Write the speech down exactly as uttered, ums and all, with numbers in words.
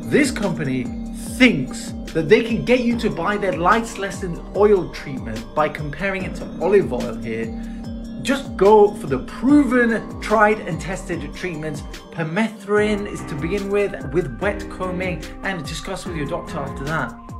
this company thinks that they can get you to buy their lice lessened oil treatment by comparing it to olive oil here. Just go for the proven, tried and tested treatments. Permethrin is to begin with, with wet combing, and discuss with your doctor after that.